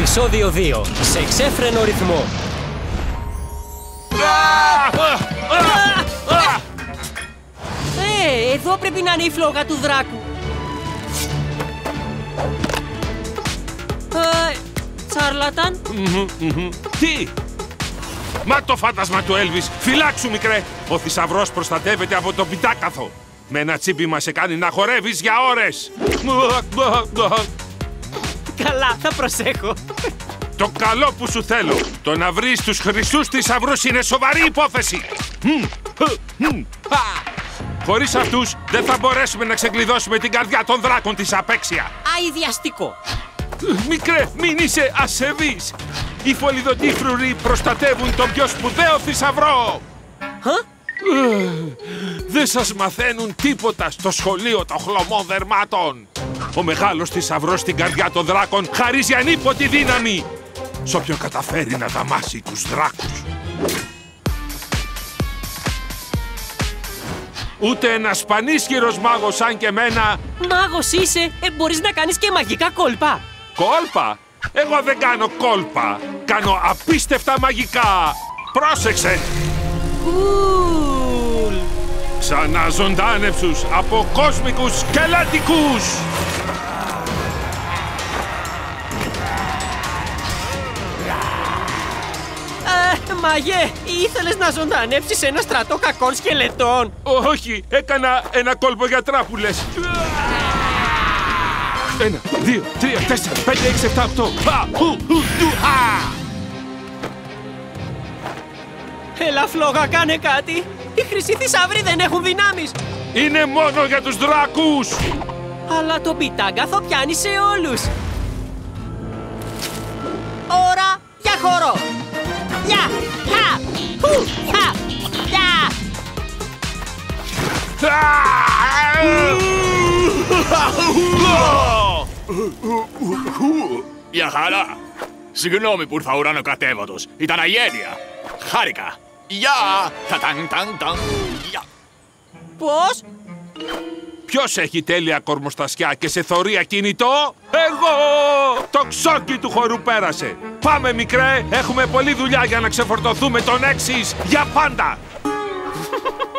Επεισόδιο 2. Σε εξέφρενο ρυθμό. Εδώ πρέπει να είναι η φλόγα του δράκου. Τσάρλαταν. Τι! Μα το φάντασμα του Έλβις! Φυλάξου, μικρέ! Ο θησαυρός προστατεύεται από το πιτάκαθο. Με ένα τσίπημα σε κάνει να χορεύεις για ώρες. Καλά, θα προσέχω. Το καλό που σου θέλω. Το να βρεις τους χρυσούς θησαυρούς είναι σοβαρή υπόθεση. Χωρίς αυτούς δεν θα μπορέσουμε να ξεκλειδώσουμε την καρδιά των δράκων της απέξια. Αηδιαστικό. Μικρέ, μην είσαι ασεβής. Οι φωλιδωτοί φρουροί προστατεύουν τον πιο σπουδαίο θησαυρό. Δεν σας μαθαίνουν τίποτα στο σχολείο των χλωμών δερμάτων. Ο μεγάλος θησαυρός στην καρδιά των δράκων χαρίζει ανίποτη δύναμη σ' όποιον καταφέρει να δαμάσει τους δράκους. Ούτε ένας πανίσχυρος μάγος σαν και εμένα. Μάγος είσαι, μπορείς να κάνεις και μαγικά κόλπα. Κόλπα? Εγώ δεν κάνω κόλπα. Κάνω απίστευτα μαγικά. Πρόσεξε. Κουλ. Ξαναζωντάνεψους από κόσμικους σκελετικούς. Μάγε, ήθελες να ζωντανέψεις ένα στρατό κακών σκελετών. Όχι, έκανα ένα κόλπο για τράπουλες. 1, 2, 3, 4, 5, 6, 7, 8. Έλα, φλόγα, κάνε κάτι. Οι χρυσοί θησαυροί δεν έχουν δυνάμεις. Είναι μόνο για τους δράκους. Αλλά το πιτάγκαθο πιάνει σε όλους. Ώρα για χορό. Γεια, χα, χου, χα, γεια. Γεια χαρά! Συγγνώμη που ήρθα ουρανοκατέβατος. Ήταν αγένεια. Χάρηκα. Γεια! Πώς? Ποιος έχει τέλεια κορμοστασιά και σε θωρία κινητό? Εγώ! Το ξόκι του χορού πέρασε. Πάμε, μικρέ, έχουμε πολλή δουλειά για να ξεφορτωθούμε τον Έξις για πάντα.